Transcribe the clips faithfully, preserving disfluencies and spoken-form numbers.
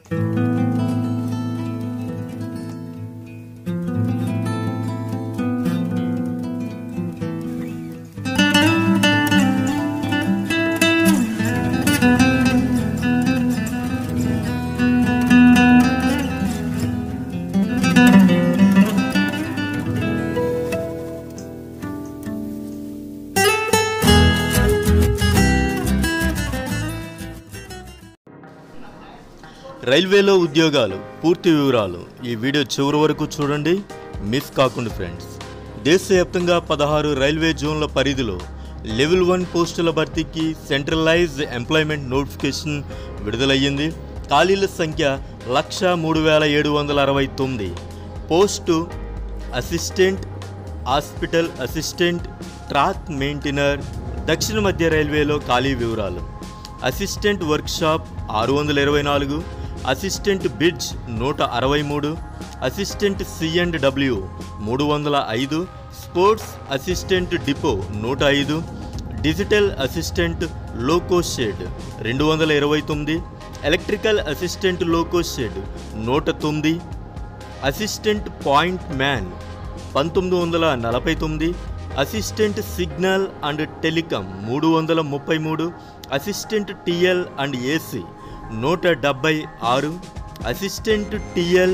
రైల్వేలో ఉద్యోగాలు పూర్తి వివరాలు ఈ వీడియో చివరి వరకు చూడండి, మిస్ కాకుండా ఫ్రెండ్స్. దేశవ్యాప్తంగా పదహారు రైల్వే జోన్ల పరిధిలో లెవెల్ వన్ పోస్టుల భర్తీకి సెంట్రలైజ్డ్ ఎంప్లాయ్మెంట్ నోటిఫికేషన్ విడుదలయ్యింది. ఖాళీల సంఖ్య లక్ష మూడు వేల ఏడు వందల అరవై తొమ్మిది. Post assistant, hospital assistant, track maintainer. దక్షిణ మధ్య రైల్వేలో ఖాళీ వివరాలు: అసిస్టెంట్ వర్క్షాప్ ఆరు వందల ఇరవై నాలుగు, అసిస్టెంట్ బిడ్జ్ నూట అరవై మూడు, అసిస్టెంట్ సి అండ్ డబ్ల్యూ మూడు వందల ఐదు, స్పోర్ట్స్ అసిస్టెంట్ డిపో నూట ఐదు, డిజిటల్ అసిస్టెంట్ లోకో షెడ్ రెండు వందల ఇరవై తొమ్మిది, ఎలక్ట్రికల్ అసిస్టెంట్ లోకో షెడ్ నూట తొమ్మిది, అసిస్టెంట్ పాయింట్ మ్యాన్ పంతొమ్మిది వందల నలభై తొమ్మిది, అసిస్టెంట్ సిగ్నల్ అండ్ టెలికాం మూడు వందల ముప్పై మూడు, అసిస్టెంట్ టిఎల్ అండ్ ఏసీ నూట డెబ్బై ఆరు, assistant TL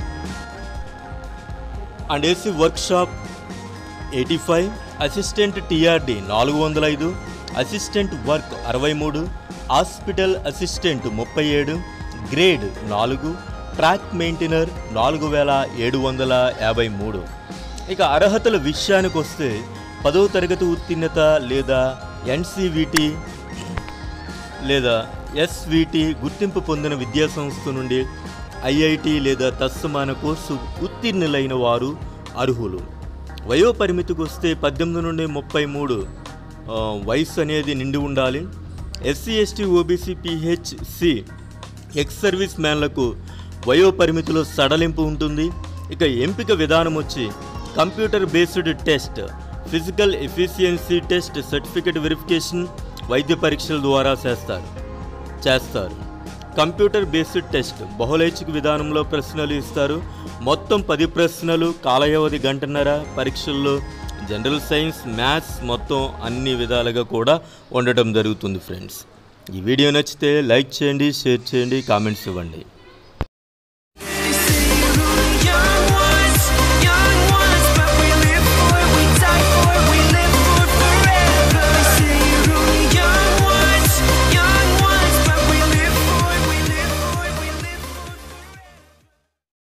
and AC workshop eighty five, assistant TRD నాలుగు వందల ఐదు, అసిస్టెంట్ వర్క్ అరవై మూడు, హాస్పిటల్ అసిస్టెంట్ ముప్పై ఏడు, గ్రేడ్ నాలుగు, ట్రాక్ మెయింటెనర్ నాలుగు వేల ఏడు వందల యాభై మూడు. ఇక అర్హతల విషయానికి వస్తే పదవ తరగతి ఉత్తీర్ణత లేదా ఎన్సీవీటీ లేదా ఎస్వీటీ గుర్తింపు పొందిన విద్యాసంస్థ నుండి ఐఐటి లేదా తత్సమాన కోర్సు ఉత్తీర్ణులైన వారు అర్హులు. వయోపరిమితికి వస్తే పద్దెనిమిది నుండి ముప్పై మూడు వయసు అనేది నిండి ఉండాలి. SC ST OBC PHC ex service మ్యాన్లకు వయోపరిమితిలో సడలింపు ఉంటుంది. ఇక ఎంపిక విధానం వచ్చి computer based test, physical efficiency test, certificate verification, వైద్య పరీక్షల ద్వారా చేస్తారు చేస్తారు కంప్యూటర్ బేస్డ్ టెస్ట్ బహుళైచ్ఛిక విధానంలో ప్రశ్నలు ఇస్తారు. మొత్తం పది ప్రశ్నలు, కాల వ్యవధి గంటన్నర. పరీక్షల్లో జనరల్ సైన్స్, మ్యాథ్స్ మొత్తం అన్ని విధాలుగా కూడా ఉండటం జరుగుతుంది ఫ్రెండ్స్. ఈ వీడియో నచ్చితే లైక్ చేయండి, షేర్ చేయండి, కామెంట్స్ ఇవ్వండి.